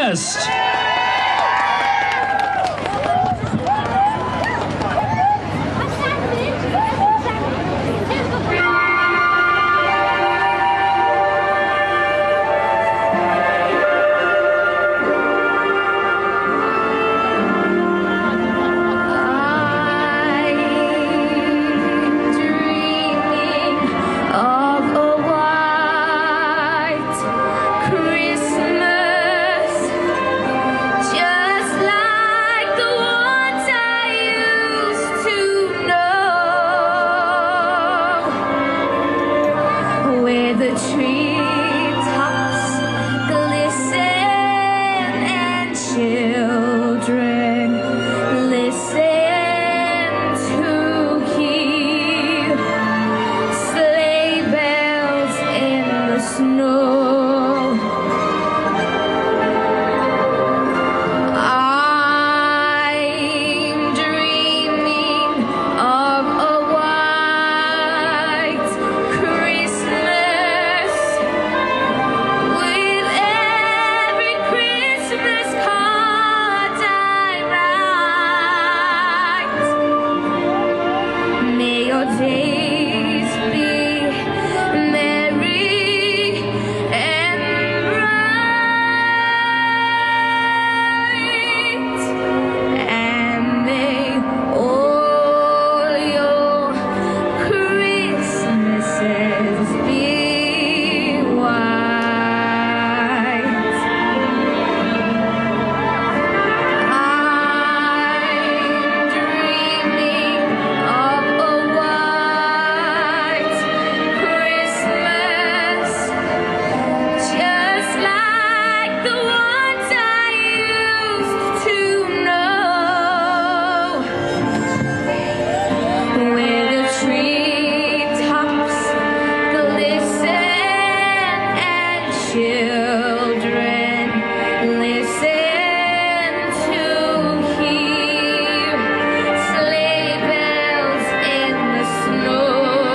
Broadhurst. The treetops glisten and children listen to hear sleigh bells in the snow. I'm dreaming of a white Christmas. Your days be merry and bright, and may all your Christmases be white. I'm dreaming of a just like the ones I used to know, where the treetops glisten and children listen to hear sleigh bells in the snow.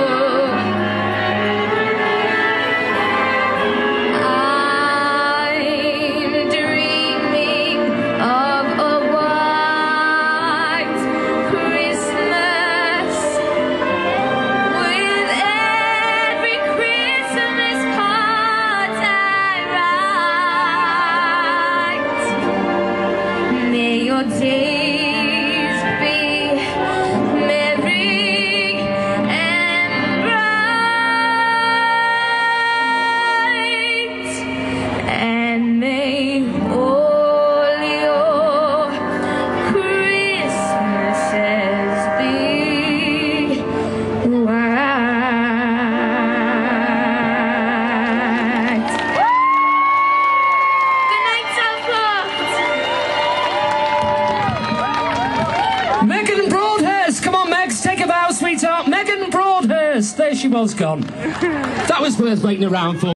Your days be merry and bright, and may all your Christmases be white. Good night, Southport. Megan Broadhurst, come on, Megs, take a bow, sweetheart. Megan Broadhurst, there she was, gone. That was worth waiting around for.